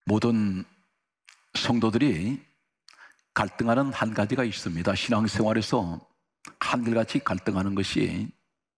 모든 성도들이 갈등하는 한 가지가 있습니다. 신앙생활에서 한결같이 갈등하는 것이,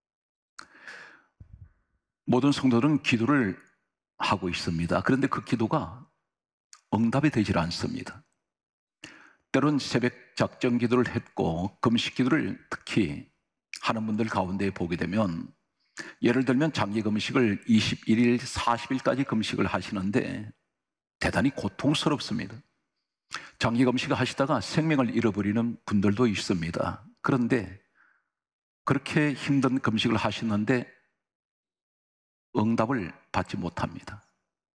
모든 성도들은 기도를 하고 있습니다. 그런데 그 기도가 응답이 되질 않습니다. 때론 새벽 작정 기도를 했고 금식 기도를 특히 하는 분들 가운데 보게 되면, 예를 들면 장기 금식을 21일, 40일까지 금식을 하시는데 대단히 고통스럽습니다. 장기 금식을 하시다가 생명을 잃어버리는 분들도 있습니다. 그런데 그렇게 힘든 금식을 하시는데 응답을 받지 못합니다.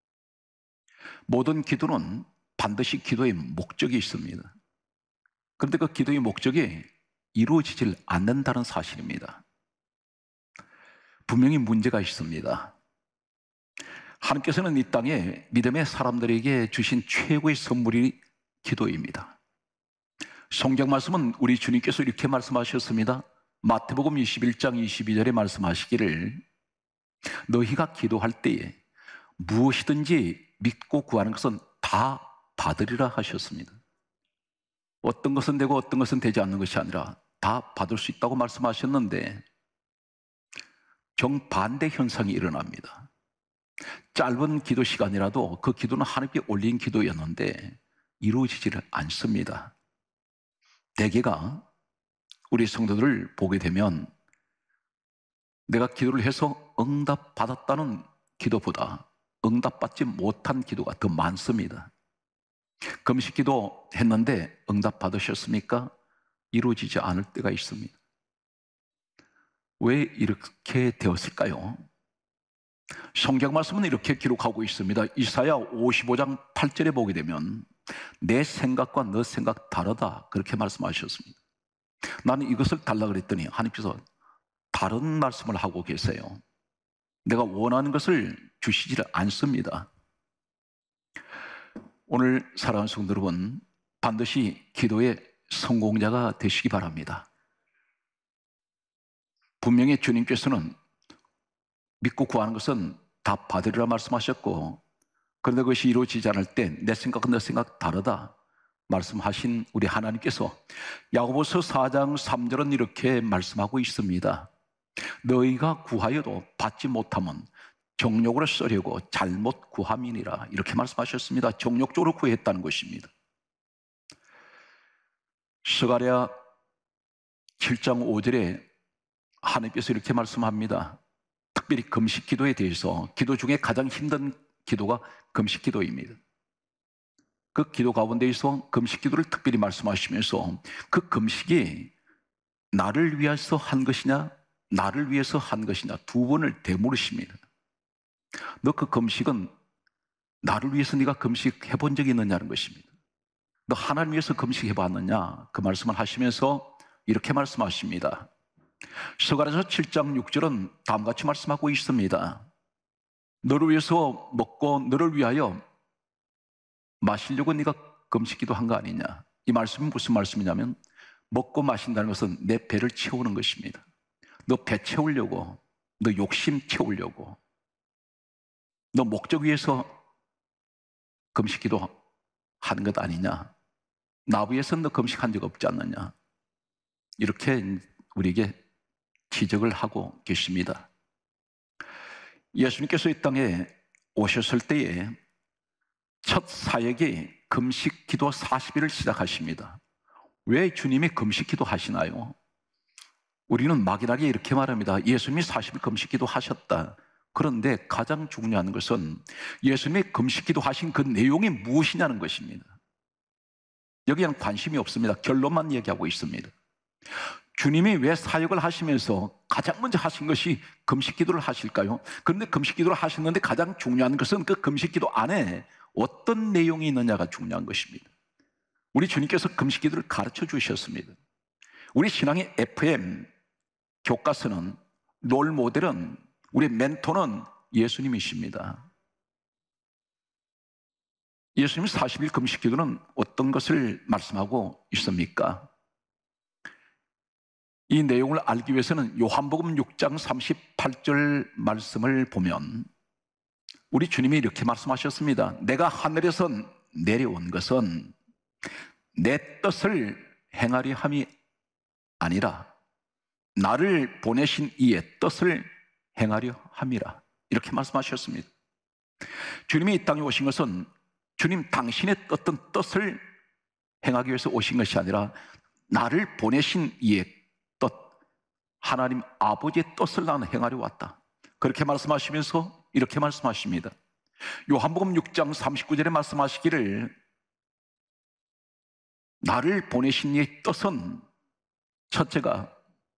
모든 기도는 반드시 기도의 목적이 있습니다. 그런데 그 기도의 목적이 이루어지질 않는다는 사실입니다. 분명히 문제가 있습니다. 하나님께서는 이 땅에 믿음의 사람들에게 주신 최고의 선물이 기도입니다. 성경 말씀은 우리 주님께서 이렇게 말씀하셨습니다. 마태복음 21장 22절에 말씀하시기를, 너희가 기도할 때에 무엇이든지 믿고 구하는 것은 다 받으리라 하셨습니다. 어떤 것은 되고 어떤 것은 되지 않는 것이 아니라 다 받을 수 있다고 말씀하셨는데 정반대 현상이 일어납니다. 짧은 기도 시간이라도 그 기도는 하나님께 올린 기도였는데 이루어지지를 않습니다. 대개가 우리 성도들을 보게 되면 내가 기도를 해서 응답받았다는 기도보다 응답받지 못한 기도가 더 많습니다. 금식 기도 했는데 응답받으셨습니까? 이루어지지 않을 때가 있습니다. 왜 이렇게 되었을까요? 성경 말씀은 이렇게 기록하고 있습니다. 이사야 55장 8절에 보게 되면 내 생각과 너 생각 다르다, 그렇게 말씀하셨습니다. 나는 이것을 달라 그랬더니 하나님께서 다른 말씀을 하고 계세요. 내가 원하는 것을 주시지를 않습니다. 오늘 사랑하는 성도 여러분, 반드시 기도의 성공자가 되시기 바랍니다. 분명히 주님께서는 믿고 구하는 것은 다 받으리라 말씀하셨고, 그런데 그것이 이루어지지 않을 때 내 생각과 너 생각 다르다 말씀하신 우리 하나님께서 야고보서 4장 3절은 이렇게 말씀하고 있습니다. 너희가 구하여도 받지 못하면 정욕으로 쓰려고 잘못 구함이니라, 이렇게 말씀하셨습니다. 정욕적으로 구했다는 것입니다. 스가랴 7장 5절에 하나님께서 이렇게 말씀합니다. 특별히 금식 기도에 대해서, 기도 중에 가장 힘든 기도가 금식 기도입니다. 그 기도 가운데에서 금식 기도를 특별히 말씀하시면서 그 금식이 나를 위해서 한 것이냐 나를 위해서 한 것이냐 두 번을 되물으십니다. 너 그 금식은 나를 위해서 네가 금식해 본 적이 있느냐는 것입니다. 너 하나님 위해서 금식해 봤느냐, 그 말씀을 하시면서 이렇게 말씀하십니다. 스가랴서 7장 6절은 다음같이 말씀하고 있습니다. 너를 위해서 먹고 너를 위하여 마시려고 네가 금식기도 한 거 아니냐. 이 말씀이 무슨 말씀이냐면, 먹고 마신다는 것은 내 배를 채우는 것입니다. 너 배 채우려고, 너 욕심 채우려고, 너 목적 위해서 금식기도 하는 것 아니냐. 나 위해서 너 금식한 적 없지 않느냐. 이렇게 우리에게 지적을 하고 계십니다. 예수님께서 이 땅에 오셨을 때에 첫 사역이 금식 기도 40일을 시작하십니다. 왜 주님이 금식 기도 하시나요? 우리는 막연하게 이렇게 말합니다. 예수님이 40일 금식 기도 하셨다. 그런데 가장 중요한 것은 예수님이 금식 기도 하신 그 내용이 무엇이냐는 것입니다. 여기에는 관심이 없습니다. 결론만 얘기하고 있습니다. 주님이 왜 사역을 하시면서 가장 먼저 하신 것이 금식 기도를 하실까요? 그런데 금식 기도를 하셨는데 가장 중요한 것은 그 금식 기도 안에 어떤 내용이 있느냐가 중요한 것입니다. 우리 주님께서 금식 기도를 가르쳐 주셨습니다. 우리 신앙의 FM 교과서는, 롤 모델은, 우리 멘토는 예수님이십니다. 예수님 40일 금식 기도는 어떤 것을 말씀하고 있습니까? 이 내용을 알기 위해서는 요한복음 6장 38절 말씀을 보면 우리 주님이 이렇게 말씀하셨습니다. 내가 하늘에서 내려온 것은 내 뜻을 행하려 함이 아니라 나를 보내신 이의 뜻을 행하려 함이라. 이렇게 말씀하셨습니다. 주님이 이 땅에 오신 것은 주님 당신의 어떤 뜻을 행하기 위해서 오신 것이 아니라 나를 보내신 이의 뜻, 하나님 아버지의 뜻을 나는 행하려 왔다. 그렇게 말씀하시면서 이렇게 말씀하십니다. 요한복음 6장 39절에 말씀하시기를 나를 보내신 이의 뜻은 첫째가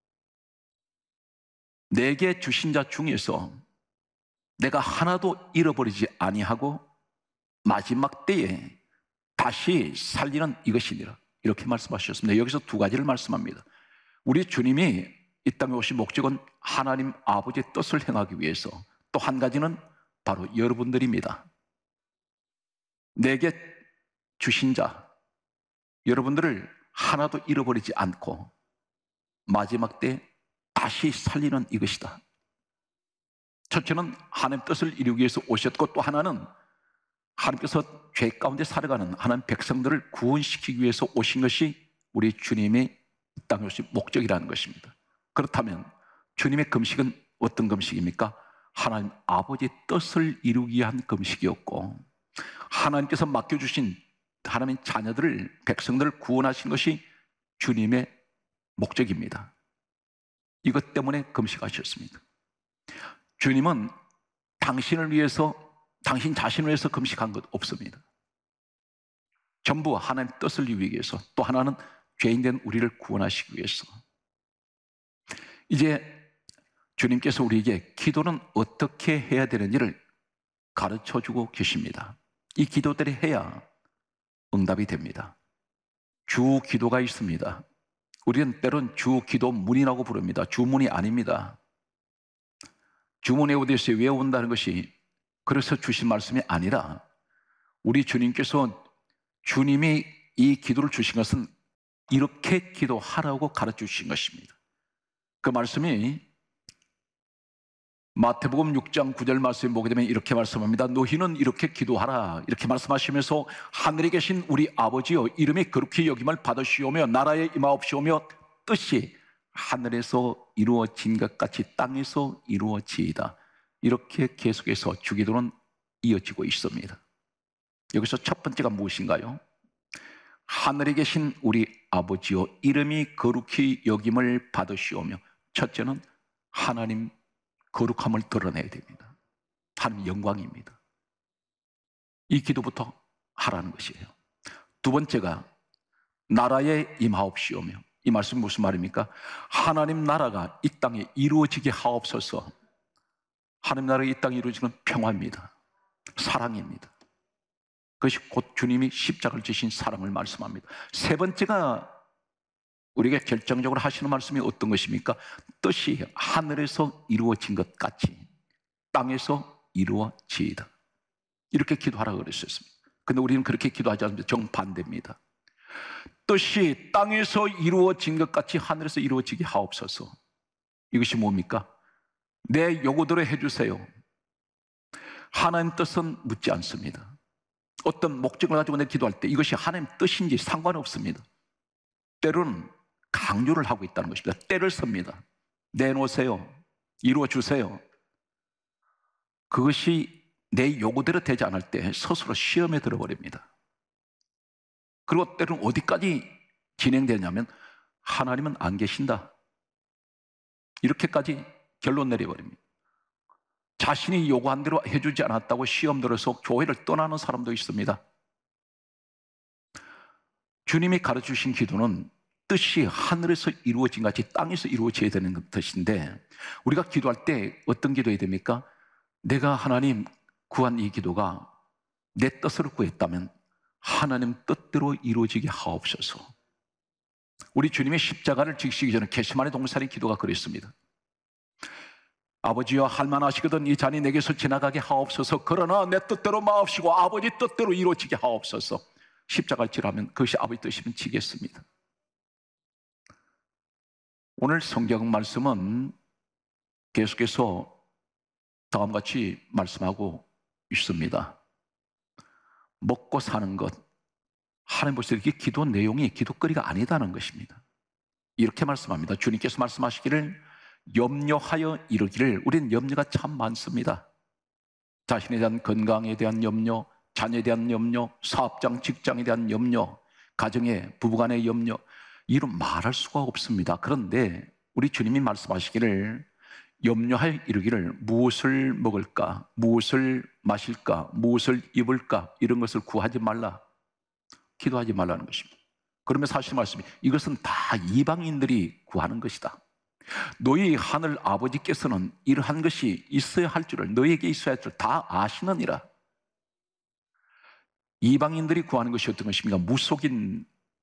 내게 주신 자 중에서 내가 하나도 잃어버리지 아니하고 마지막 때에 다시 살리는 이것이니라. 이렇게 말씀하셨습니다. 여기서 두 가지를 말씀합니다. 우리 주님이 이 땅에 오신 목적은 하나님 아버지의 뜻을 행하기 위해서, 또 한 가지는 바로 여러분들입니다. 내게 주신 자, 여러분들을 하나도 잃어버리지 않고 마지막 때 다시 살리는 이것이다. 첫째는 하나님 뜻을 이루기 위해서 오셨고, 또 하나는 하나님께서 죄 가운데 살아가는 하나님 백성들을 구원시키기 위해서 오신 것이 우리 주님의 이 땅에 오신 목적이라는 것입니다. 그렇다면 주님의 금식은 어떤 금식입니까? 하나님 아버지의 뜻을 이루기 위한 금식이었고, 하나님께서 맡겨주신 하나님의 자녀들을, 백성들을 구원하신 것이 주님의 목적입니다. 이것 때문에 금식하셨습니다. 주님은 당신을 위해서, 당신 자신을 위해서 금식한 것 없습니다. 전부 하나님 뜻을 이루기 위해서, 또 하나는 죄인된 우리를 구원하시기 위해서. 이제 주님께서 우리에게 기도는 어떻게 해야 되는지를 가르쳐주고 계십니다. 이 기도들을 해야 응답이 됩니다. 주 기도가 있습니다. 우리는 때론 주 기도문이라고 부릅니다. 주문이 아닙니다. 주문 외우듯이 외운다는 것이 그래서 주신 말씀이 아니라, 우리 주님께서, 주님이 이 기도를 주신 것은 이렇게 기도하라고 가르쳐 주신 것입니다. 그 말씀이 마태복음 6장 9절 말씀을 보게 되면 이렇게 말씀합니다. 너희는 이렇게 기도하라. 이렇게 말씀하시면서 하늘에 계신 우리 아버지여, 이름이 거룩히 여김을 받으시오며 나라에 임하옵시오며 뜻이 하늘에서 이루어진 것 같이 땅에서 이루어지이다. 이렇게 계속해서 주기도는 이어지고 있습니다. 여기서 첫 번째가 무엇인가요? 하늘에 계신 우리 아버지여, 이름이 거룩히 여김을 받으시오며. 첫째는 하나님 거룩함을 드러내야 됩니다. 하나님 영광입니다. 이 기도부터 하라는 것이에요. 두 번째가 나라에 임하옵시오며. 이 말씀은 무슨 말입니까? 하나님 나라가 이 땅에 이루어지게 하옵소서. 하나님 나라가 이 땅에 이루어지는 평화입니다. 사랑입니다. 그것이 곧 주님이 십자가를 지신 사랑을 말씀합니다. 세 번째가 우리에게 결정적으로 하시는 말씀이 어떤 것입니까? 뜻이 하늘에서 이루어진 것 같이 땅에서 이루어지이다. 이렇게 기도하라고 그랬었습니다. 근데 우리는 그렇게 기도하지 않습니다. 정반대입니다. 뜻이 땅에서 이루어진 것 같이 하늘에서 이루어지게 하옵소서. 이것이 뭡니까? 내 요구대로 해주세요. 하나님 뜻은 묻지 않습니다. 어떤 목적을 가지고 내 기도할 때 이것이 하나님 뜻인지 상관없습니다. 때로는 강요를 하고 있다는 것입니다. 때를 섭니다. 내놓으세요. 이루어주세요. 그것이 내 요구대로 되지 않을 때 스스로 시험에 들어버립니다. 그리고 때로는 어디까지 진행되냐면 하나님은 안 계신다. 이렇게까지 결론 내려버립니다. 자신이 요구한 대로 해주지 않았다고 시험 들어서 교회를 떠나는 사람도 있습니다. 주님이 가르쳐주신 기도는 뜻이 하늘에서 이루어진 같이 땅에서 이루어져야 되는 뜻인데, 우리가 기도할 때 어떤 기도해야 됩니까? 내가 하나님 구한 이 기도가 내 뜻으로 구했다면 하나님 뜻대로 이루어지게 하옵소서. 우리 주님의 십자가를 지시기 전에 겟세마네 동산의 기도가 그랬습니다. 아버지여, 할만하시거든 이 잔이 내게서 지나가게 하옵소서. 그러나 내 뜻대로 마옵시고 아버지 뜻대로 이루어지게 하옵소서. 십자가를 지라면 그것이 아버지 뜻이면 지겠습니다. 오늘 성경 말씀은 계속해서 다음같이 말씀하고 있습니다. 먹고 사는 것, 하나님 보시기에 이게 기도 내용이 기도거리가 아니다는 것입니다. 이렇게 말씀합니다. 주님께서 말씀하시기를 염려하여 이르기를, 우리는 염려가 참 많습니다. 자신에 대한 건강에 대한 염려, 자녀에 대한 염려, 사업장, 직장에 대한 염려, 가정의 부부간의 염려, 이런 말할 수가 없습니다. 그런데 우리 주님이 말씀하시기를 염려하여 이르기를 무엇을 먹을까, 무엇을 마실까, 무엇을 입을까, 이런 것을 구하지 말라, 기도하지 말라는 것입니다. 그러면 사실 말씀이 이것은 다 이방인들이 구하는 것이다. 너희 하늘 아버지께서는 이러한 것이 있어야 할 줄을, 너희에게 있어야 할 줄을 다 아시느니라. 이방인들이 구하는 것이 어떤 것입니까? 무속인들,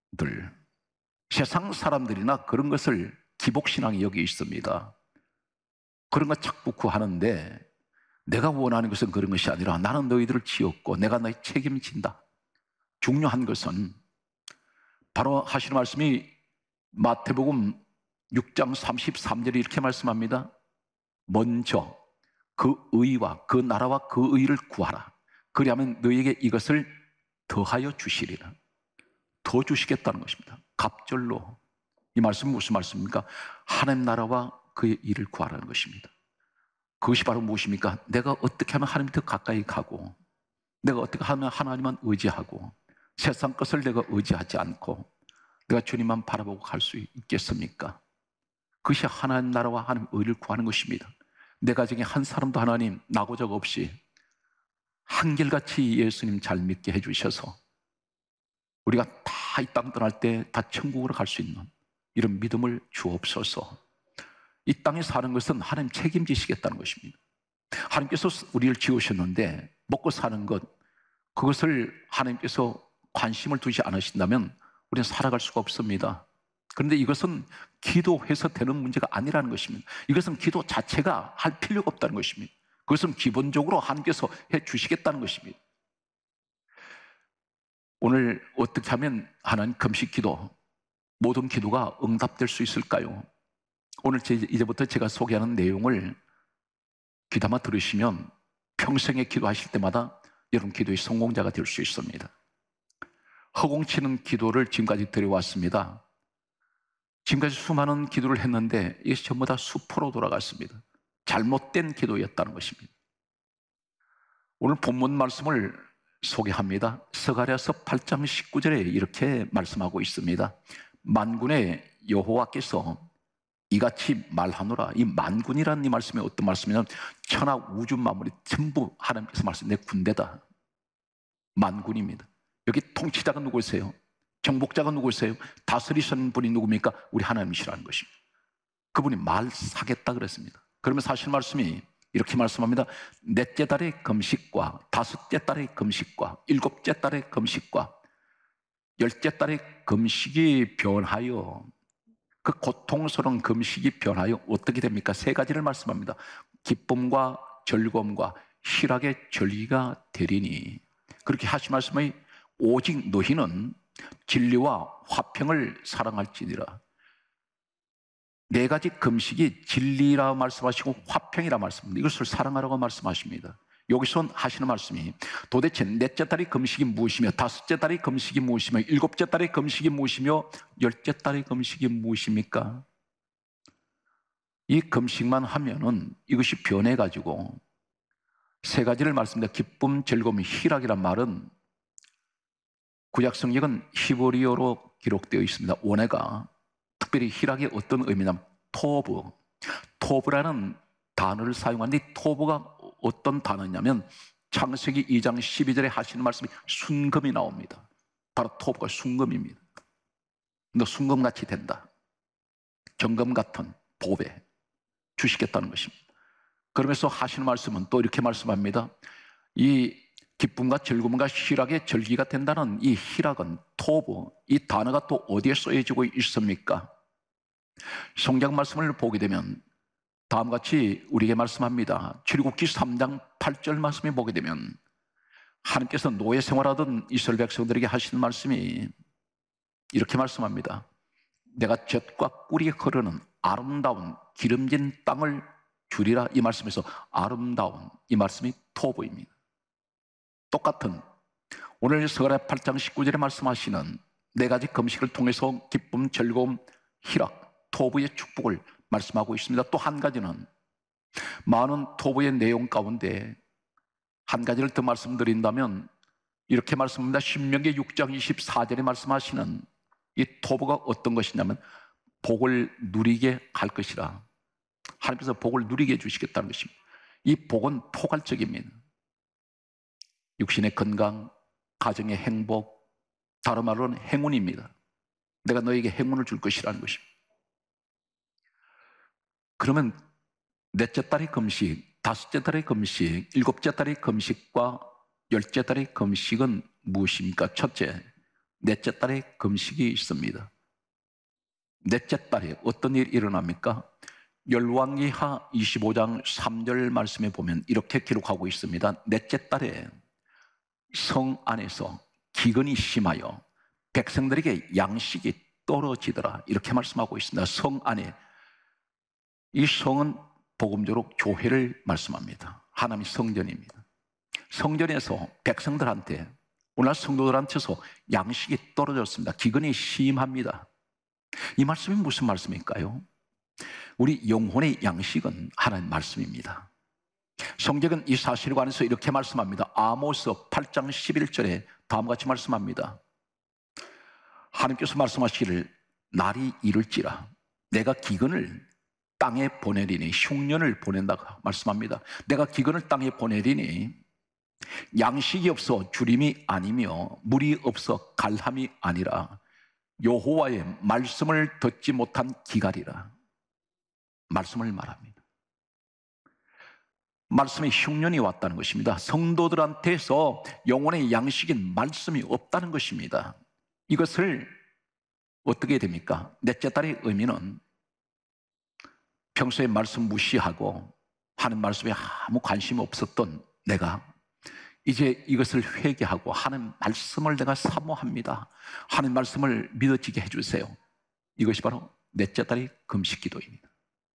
세상 사람들이나 그런 것을 기복신앙이 여기 있습니다. 그런 거 자꾸 구하는데, 내가 원하는 것은 그런 것이 아니라 나는 너희들을 지었고 내가 너희 책임진다. 중요한 것은 바로 하시는 말씀이 마태복음 6장 33절에 이렇게 말씀합니다. 먼저 그 의와 그 나라와 그 의를 구하라. 그리하면 너희에게 이것을 더하여 주시리라. 더 주시겠다는 것입니다. 갑절로. 이 말씀은 무슨 말씀입니까? 하나님 나라와 그의 일을 구하라는 것입니다. 그것이 바로 무엇입니까? 내가 어떻게 하면 하나님 더 가까이 가고, 내가 어떻게 하면 하나님만 의지하고, 세상 것을 내가 의지하지 않고 내가 주님만 바라보고 갈 수 있겠습니까? 그것이 하나님 나라와 하나님 의를 구하는 것입니다. 내 가정에 한 사람도 하나님 나고적 없이 한결같이 예수님 잘 믿게 해주셔서 우리가 다 이 땅 떠날 때 다 천국으로 갈 수 있는 이런 믿음을 주옵소서. 이 땅에 사는 것은 하나님 책임지시겠다는 것입니다. 하나님께서 우리를 지으셨는데 먹고 사는 것, 그것을 하나님께서 관심을 두지 않으신다면 우리는 살아갈 수가 없습니다. 그런데 이것은 기도해서 되는 문제가 아니라는 것입니다. 이것은 기도 자체가 할 필요가 없다는 것입니다. 그것은 기본적으로 하나님께서 해 주시겠다는 것입니다. 오늘 어떻게 하면 하나님 금식 기도, 모든 기도가 응답될 수 있을까요? 오늘 이제부터 제가 소개하는 내용을 귀담아 들으시면 평생에 기도하실 때마다 여러분 기도의 성공자가 될 수 있습니다. 허공치는 기도를 지금까지 드려왔습니다. 지금까지 수많은 기도를 했는데 이것이 전부 다 수포로 돌아갔습니다. 잘못된 기도였다는 것입니다. 오늘 본문 말씀을 소개합니다. 스가랴서 8장 19절에 이렇게 말씀하고 있습니다. 만군의 여호와께서 이같이 말하노라. 이 만군이라는 이 말씀이 어떤 말씀이냐면 천하 우주 만물이 전부 하나님께서 말씀, 내 군대다. 만군입니다. 여기 통치자가 누구세요? 정복자가 누구세요? 다스리시는 분이 누굽니까? 우리 하나님이시라는 것입니다. 그분이 말사겠다 그랬습니다. 그러면 사실 말씀이 이렇게 말씀합니다. 넷째 달의 금식과 다섯째 달의 금식과 일곱째 달의 금식과 열째 달의 금식이 변하여, 그 고통스러운 금식이 변하여 어떻게 됩니까? 세 가지를 말씀합니다. 기쁨과 즐거움과 희락의 절기가 되리니, 그렇게 하신 말씀이 오직 너희는 진리와 화평을 사랑할지니라. 네 가지 금식이 진리라 말씀하시고 화평이라 말씀합니다. 이것을 사랑하라고 말씀하십니다. 여기서 하시는 말씀이 도대체 넷째 달의 금식이 무엇이며, 다섯째 달의 금식이 무엇이며, 일곱째 달의 금식이 무엇이며, 열째 달의 금식이 무엇입니까? 이 금식만 하면은 이것이 변해가지고 세 가지를 말씀드립니다. 기쁨, 즐거움, 희락이란 말은 구약 성경은 히브리어로 기록되어 있습니다. 원어가 특별히 희락이 어떤 의미냐면 토브, 토브라는 단어를 사용하는데, 토브가 어떤 단어냐면 창세기 2장 12절에 하시는 말씀이 순금이 나옵니다. 바로 토브가 순금입니다. 너 순금같이 된다. 정금 같은 보배 주시겠다는 것입니다. 그러면서 하시는 말씀은 또 이렇게 말씀합니다. 이 기쁨과 즐거움과 희락의 절기가 된다는 이 희락은, 토브, 이 단어가 또 어디에 쓰여지고 있습니까? 성경 말씀을 보게 되면 다음같이 우리에게 말씀합니다. 출애굽기 3장 8절 말씀에 보게 되면 하나님께서 노예 생활하던 이스라엘 백성들에게 하시는 말씀이 이렇게 말씀합니다. 내가 젖과 꿀이 흐르는 아름다운 기름진 땅을 주리라. 이 말씀에서 아름다운, 이 말씀이 토브입니다. 똑같은 오늘 스가랴 8장 19절에 말씀하시는 네 가지 금식을 통해서 기쁨, 즐거움, 희락, 토부의 축복을 말씀하고 있습니다. 또 한 가지는 많은 토부의 내용 가운데 한 가지를 더 말씀드린다면 이렇게 말씀합니다. 신명기 6장 24절에 말씀하시는 이 토부가 어떤 것이냐면 복을 누리게 할 것이라. 하나님께서 복을 누리게 해주시겠다는 것입니다. 이 복은 포괄적입니다. 육신의 건강, 가정의 행복, 다른 말로는 행운입니다. 내가 너에게 행운을 줄 것이라는 것입니다. 그러면 넷째 달의 금식, 다섯째 달의 금식, 일곱째 달의 금식과 열째 달의 금식은 무엇입니까? 첫째, 넷째 달의 금식이 있습니다. 넷째 달에 어떤 일이 일어납니까? 열왕기하 25장 3절 말씀에 보면 이렇게 기록하고 있습니다. 넷째 달에 성 안에서 기근이 심하여 백성들에게 양식이 떨어지더라. 이렇게 말씀하고 있습니다. 성 안에, 이 성은 복음적으로 교회를 말씀합니다. 하나님의 성전입니다. 성전에서 백성들한테, 오늘 성도들한테서 양식이 떨어졌습니다. 기근이 심합니다. 이 말씀이 무슨 말씀일까요? 우리 영혼의 양식은 하나님 말씀입니다. 성경은 이 사실에 관해서 이렇게 말씀합니다. 아모스 8장 11절에 다음과 같이 말씀합니다. 하나님께서 말씀하시기를 날이 이를지라 내가 기근을 땅에 보내리니, 흉년을 보낸다고 말씀합니다. 내가 기근을 땅에 보내리니 양식이 없어 주림이 아니며 물이 없어 갈함이 아니라 여호와의 말씀을 듣지 못한 기갈이라. 말씀을 말합니다. 말씀의 흉년이 왔다는 것입니다. 성도들한테서 영혼의 양식인 말씀이 없다는 것입니다. 이것을 어떻게 됩니까? 넷째 달의 의미는 평소에 말씀 무시하고 하는 말씀에 아무 관심이 없었던 내가 이제 이것을 회개하고 하는 말씀을 내가 사모합니다. 하는 말씀을 믿어지게 해주세요. 이것이 바로 넷째 달의 금식 기도입니다.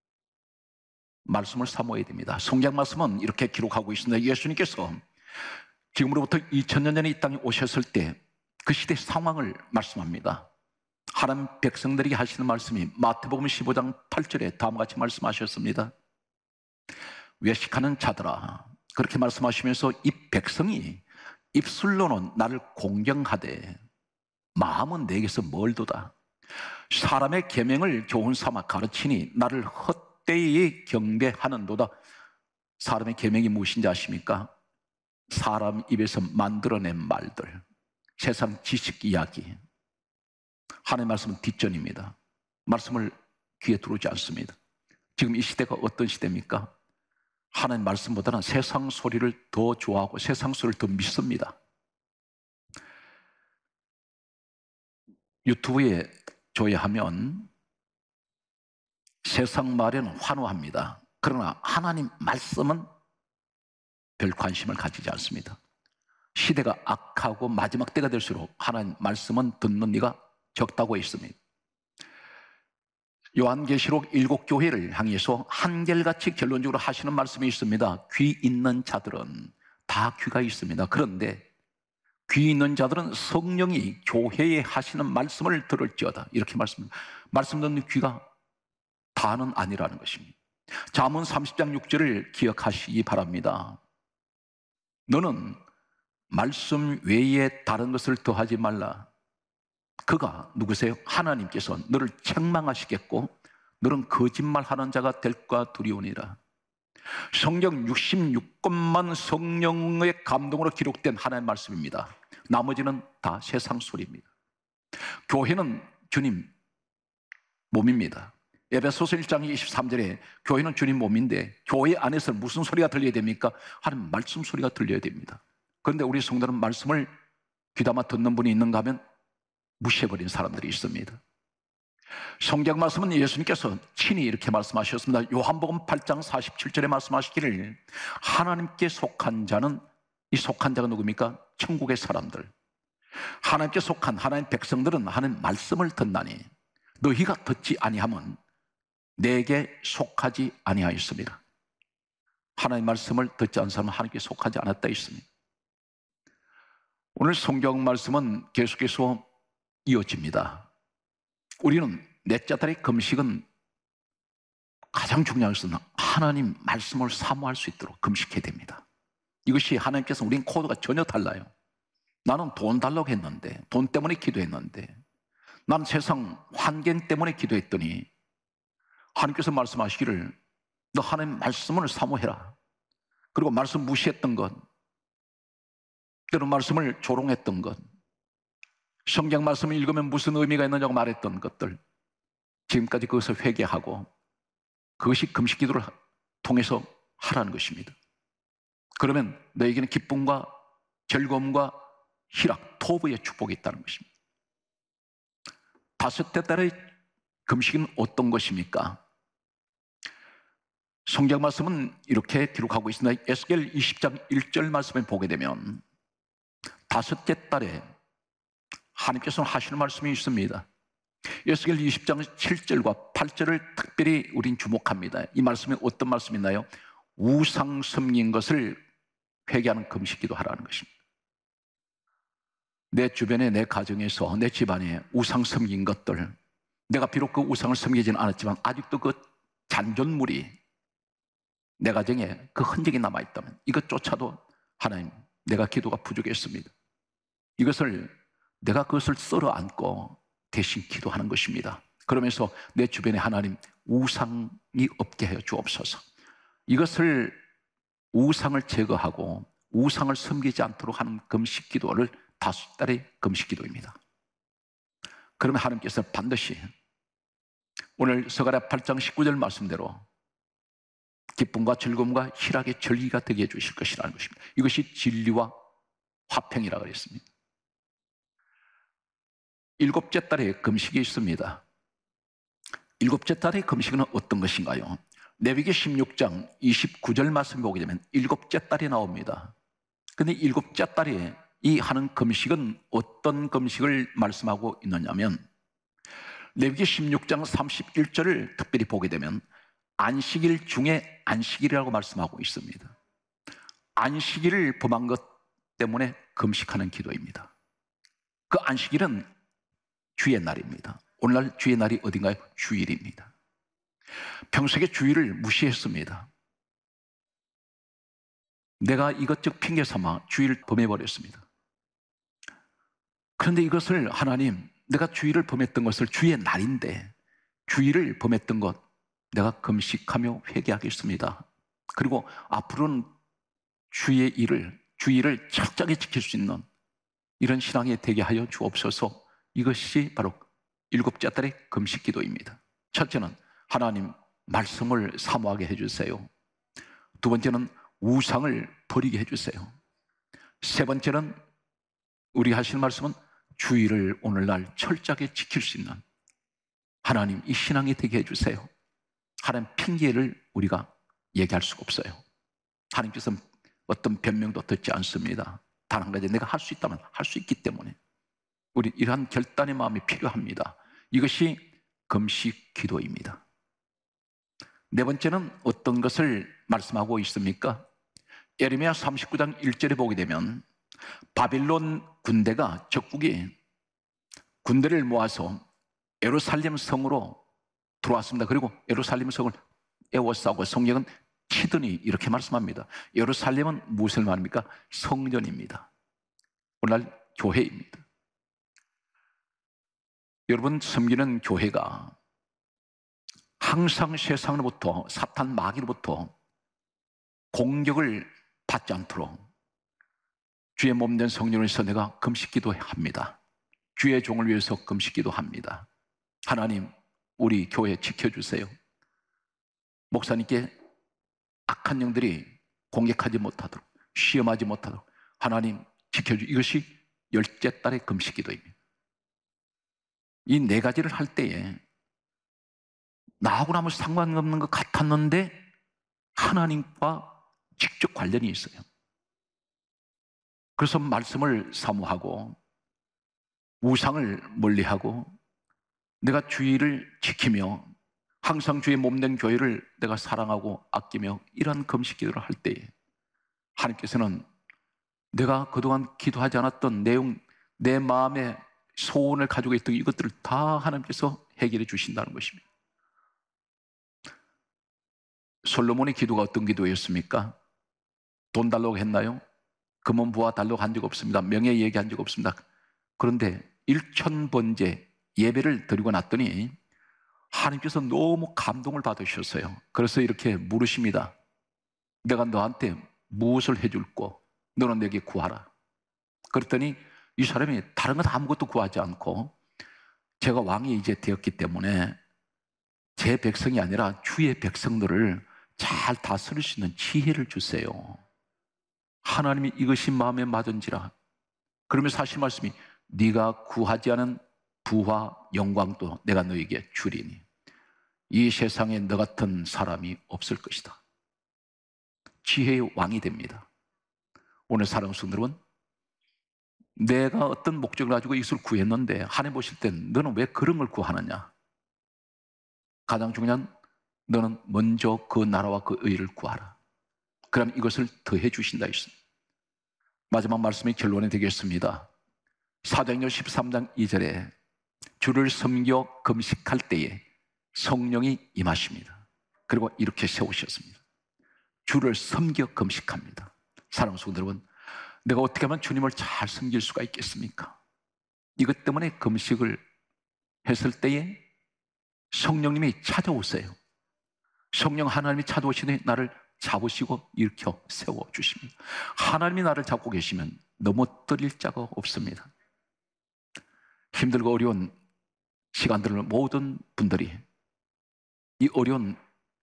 말씀을 사모해야 됩니다. 성경 말씀은 이렇게 기록하고 있습니다. 예수님께서 지금으로부터 2000년 전에 이 땅에 오셨을 때 그 시대 상황을 말씀합니다. 하나님 백성들에게 하시는 말씀이 마태복음 15장 8절에 다음과 같이 말씀하셨습니다. 외식하는 자들아, 그렇게 말씀하시면서 이 백성이 입술로는 나를 공경하되 마음은 내게서 멀도다. 사람의 계명을 교훈 삼아 가르치니 나를 헛되이 경배하는도다. 사람의 계명이 무엇인지 아십니까? 사람 입에서 만들어낸 말들, 세상 지식 이야기. 하나님의 말씀은 뒷전입니다. 말씀을 귀에 들어오지 않습니다. 지금 이 시대가 어떤 시대입니까? 하나님 말씀보다는 세상 소리를 더 좋아하고 세상 소리를 더 믿습니다. 유튜브에 조회하면 세상 말에는 환호합니다. 그러나 하나님 말씀은 별 관심을 가지지 않습니다. 시대가 악하고 마지막 때가 될수록 하나님 말씀은 듣는 이가 적다고 했습니다. 요한계시록 7교회를 향해서 한결같이 결론적으로 하시는 말씀이 있습니다. 귀 있는 자들은 다 귀가 있습니다. 그런데 귀 있는 자들은 성령이 교회에 하시는 말씀을 들을지어다. 이렇게 말씀 듣는 귀가 다는 아니라는 것입니다. 잠언 30장 6절을 기억하시기 바랍니다. 너는 말씀 외에 다른 것을 더하지 말라. 그가 누구세요? 하나님께서 너를 책망하시겠고 너는 거짓말하는 자가 될까 두려우니라. 성경 66권만 성령의 감동으로 기록된 하나님의 말씀입니다. 나머지는 다 세상 소리입니다. 교회는 주님 몸입니다. 에베소서 1장 23절에 교회는 주님 몸인데 교회 안에서 무슨 소리가 들려야 됩니까? 하나님 말씀 소리가 들려야 됩니다. 그런데 우리 성도는 말씀을 귀담아 듣는 분이 있는가 하면 무시해버린 사람들이 있습니다. 성경 말씀은 예수님께서 친히 이렇게 말씀하셨습니다. 요한복음 8장 47절에 말씀하시기를 하나님께 속한 자는, 이 속한 자가 누굽니까? 천국의 사람들. 하나님께 속한 하나님 백성들은 하나님 말씀을 듣나니 너희가 듣지 아니하면 내게 속하지 아니하였습니다. 하나님 말씀을 듣지 않은 사람은 하나님께 속하지 않았다 했습니다. 오늘 성경 말씀은 계속해서 이어집니다. 우리는 넷째 달의 금식은 가장 중요한 것은 하나님 말씀을 사모할 수 있도록 금식해야 됩니다. 이것이 하나님께서 우린 코드가 전혀 달라요. 나는 돈 달라고 했는데, 돈 때문에 기도했는데, 나는 세상 환경 때문에 기도했더니 하나님께서 말씀하시기를 너 하나님 말씀을 사모해라. 그리고 말씀 무시했던 것, 때로 말씀을 조롱했던 것, 성경 말씀을 읽으면 무슨 의미가 있느냐고 말했던 것들, 지금까지 그것을 회개하고 그것이 금식 기도를 통해서 하라는 것입니다. 그러면 너에게는 기쁨과 즐거움과 희락, 토부의 축복이 있다는 것입니다. 다섯째 달의 금식은 어떤 것입니까? 성경 말씀은 이렇게 기록하고 있습니다. 에스겔 20장 1절 말씀을 보게 되면 다섯째 달에 하나님께서 하시는 말씀이 있습니다. 에스겔 20장 7절과 8절을 특별히 우린 주목합니다. 이 말씀이 어떤 말씀이나요? 우상 섬긴 것을 회개하는 금식기도 하라는 것입니다. 내 주변에, 내 가정에서, 내 집안에 우상 섬긴 것들, 내가 비록 그 우상을 섬기지는 않았지만 아직도 그 잔존물이 내 가정에 그 흔적이 남아있다면 이것조차도 하나님, 내가 기도가 부족했습니다. 이것을 내가 그것을 썰어 안고 대신 기도하는 것입니다. 그러면서 내 주변에 하나님 우상이 없게 하여 주옵소서. 이것을 우상을 제거하고 우상을 섬기지 않도록 하는 금식 기도를 다섯 달의 금식 기도입니다. 그러면 하나님께서 반드시 오늘 스가랴 8장 19절 말씀대로 기쁨과 즐거움과 희락의 절기가 되게 해주실 것이라는 것입니다. 이것이 진리와 화평이라고 했습니다. 일곱째 달에 금식이 있습니다. 일곱째 달의 금식은 어떤 것인가요? 레위기 16장 29절 말씀 보게 되면 일곱째 달이 나옵니다. 그런데 일곱째 달에 이 하는 금식은 어떤 금식을 말씀하고 있느냐면 레위기 16장 31절을 특별히 보게 되면 안식일 중에 안식일이라고 말씀하고 있습니다. 안식일을 범한 것 때문에 금식하는 기도입니다. 그 안식일은 주의 날입니다. 오늘날 주의 날이 어딘가요? 주일입니다. 평소에 주일을 무시했습니다. 내가 이것저것 핑계 삼아 주일을 범해버렸습니다. 그런데 이것을 하나님, 내가 주일을 범했던 것을 주의 날인데 주일을 범했던 것 내가 금식하며 회개하겠습니다. 그리고 앞으로는 주의 주일을 철저하게 지킬 수 있는 이런 신앙이 되게 하여 주옵소서. 이것이 바로 일곱째 달의 금식 기도입니다. 첫째는 하나님 말씀을 사모하게 해주세요. 두 번째는 우상을 버리게 해주세요. 세 번째는 우리 하시는 말씀은 주일을 오늘날 철저하게 지킬 수 있는 하나님 이 신앙이 되게 해주세요. 하나님 핑계를 우리가 얘기할 수가 없어요. 하나님께서는 어떤 변명도 듣지 않습니다. 단 한 가지, 내가 할 수 있다면 할 수 있기 때문에 우리 이러한 결단의 마음이 필요합니다. 이것이 금식 기도입니다. 네 번째는 어떤 것을 말씀하고 있습니까? 예레미야 39장 1절에 보게 되면 바빌론 군대가 적국이 군대를 모아서 예루살렘 성으로 들어왔습니다. 그리고 예루살렘 성을 에워싸고 성경은 치더니 이렇게 말씀합니다. 예루살렘은 무엇을 말합니까? 성전입니다. 오늘날 교회입니다. 여러분 섬기는 교회가 항상 세상으로부터 사탄 마귀로부터 공격을 받지 않도록 주의 몸된 성령에서 내가 금식 기도합니다. 주의 종을 위해서 금식 기도합니다. 하나님 우리 교회 지켜주세요. 목사님께 악한 영들이 공격하지 못하도록 시험하지 못하도록 하나님 지켜주. 이것이 열째 달의 금식 기도입니다. 이 네 가지를 할 때에 나하고는 아무 상관없는 것 같았는데 하나님과 직접 관련이 있어요. 그래서 말씀을 사모하고 우상을 멀리하고 내가 주의를 지키며 항상 주의 몸된 교회를 내가 사랑하고 아끼며 이러한 금식 기도를 할 때에 하나님께서는 내가 그동안 기도하지 않았던 내용, 내 마음의 소원을 가지고 있던 이것들을 다 하나님께서 해결해 주신다는 것입니다. 솔로몬의 기도가 어떤 기도였습니까? 돈 달라고 했나요? 금은 부와 달라고 한 적 없습니다. 명예 얘기한 적 없습니다. 그런데 일천번제 예배를 드리고 났더니 하나님께서 너무 감동을 받으셨어요. 그래서 이렇게 물으십니다. 내가 너한테 무엇을 해줄꼬? 너는 내게 구하라. 그랬더니 이 사람이 다른 건 아무것도 구하지 않고, 제가 왕이 이제 되었기 때문에 제 백성이 아니라 주의 백성들을 잘 다스릴 수 있는 지혜를 주세요. 하나님이 이것이 마음에 맞은지라. 그러면서 하신 말씀이, 네가 구하지 않은 부와 영광도 내가 너에게 주리니 이 세상에 너 같은 사람이 없을 것이다. 지혜의 왕이 됩니다. 오늘 사랑하는 성도 여러분, 내가 어떤 목적을 가지고 이것을 구했는데 하나님 보실 땐 너는 왜 그런 걸 구하느냐? 가장 중요한, 너는 먼저 그 나라와 그 의를 구하라. 그럼 이것을 더해 주신다 했습니다. 마지막 말씀이 결론이 되겠습니다. 사도행전 13장 2절에 주를 섬겨 금식할 때에 성령이 임하십니다. 그리고 이렇게 세우셨습니다. 주를 섬겨 금식합니다. 사랑하는 성도 여러분, 내가 어떻게 하면 주님을 잘 섬길 수가 있겠습니까? 이것 때문에 금식을 했을 때에 성령님이 찾아오세요. 성령 하나님이 찾아오시니 나를 잡으시고 일으켜 세워주십니다. 하나님이 나를 잡고 계시면 넘어뜨릴 자가 없습니다. 힘들고 어려운 시간들을 모든 분들이 이 어려운,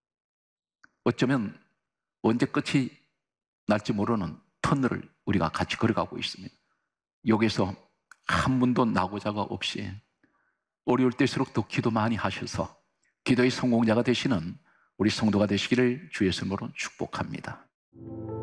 어쩌면 언제 끝이 날지 모르는 터널을 우리가 같이 걸어가고 있습니다. 여기서 한 분도 나고자가 없이 어려울 때일수록 더 기도 많이 하셔서 기도의 성공자가 되시는 우리 성도가 되시기를 주의 이름으로 축복합니다.